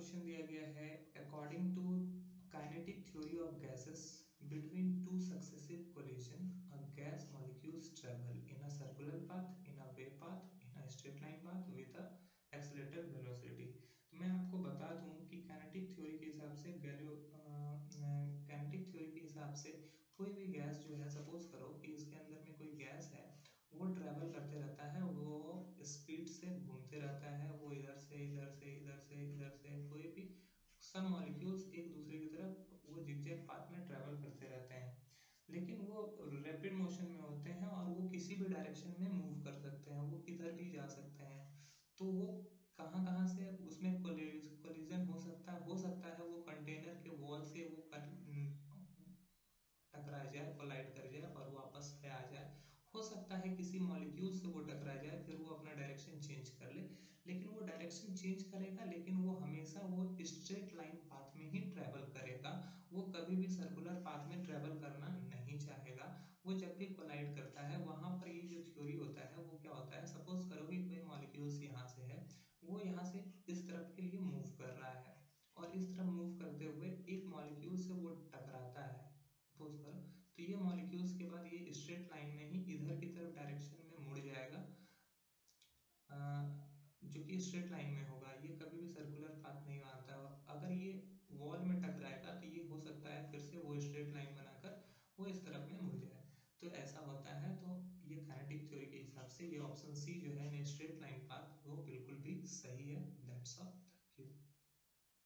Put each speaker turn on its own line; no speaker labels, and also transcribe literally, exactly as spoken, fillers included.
Question दिया गया है, according to kinetic theory of gases between two successive collision a gas molecules travel in a circular path, in a wave path, in a straight line path with a accelerated velocity. तो मैं आपको बता दूं कि kinetic theory के हिसाब से kinetic theory के हिसाब से कोई भी गैस जो है, सपोज करो कि इसके अंदर में कोई गैस है, वो ट्रैवल करते रहता है, वो स्पीड से घूमते रहता है, वो इधर से इधर से इधर से इधर से कोई भी सब मॉलिक्यूल्स एक दूसरे की तरफ वो जिगजैग पाथ में ट्रैवल करते रहते हैं, लेकिन वो रैपिड मोशन में होते हैं और वो किसी भी डायरेक्शन में मूव कर सकते हैं, वो किधर भी जा सकते हैं। तो वो कहाँ कहाँ से उसमें कोलिजन हो सकता है हो सकता है वो कंटेनर के वॉल से वो टकरा जाए, कोलाइड कर जाए और वापस पे आ जाए। हो सकता है किसी मॉलिक्यूल से वो टकरा जाए, फिर वो अपना डायरेक्शन चेंज कर ले, लेकिन वो डायरेक्शन चेंज करेगा, लेकिन वो हमेशा वो स्ट्रेट लाइन पाथ में ही ट्रैवल करेगा, वो कभी भी सर्कुलर पाथ में ट्रैवल करना नहीं चाहेगा। वो जब भी कोलाइड करता है, वहां पर ये जो थ्योरी होता है वो क्या होता है, सपोज करो कि कोई मॉलिक्यूल्स यहाँ से है, वो यहाँ से इस तरफ के लिए मूव कर रहा है और इस तरफ मूव करते हुए एक मॉलिक्यूल से वो टकराता है, सपोज करो। तो ये मॉलिक्यूल्स के बाद ये स्ट्रेट लाइन में ही इधर की तरफ डायरेक्शन में मुड़ जाएगा, आ, जो कि स्ट्रेट लाइन में होगा, ये कभी भी सर्कुलर पाथ नहीं मानता। अगर ये वॉल में टकराएगा तो ये हो सकता है फिर से वो स्ट्रेट लाइन बनाकर वो इस तरफ में मुड़ जाए, तो ऐसा होता है। तो ये काइनेटिक थ्योरी के हिसाब से ये ऑप्शन सी जो है स्ट्रेट लाइन पाथ, वो बिल्कुल भी सही है। That's all.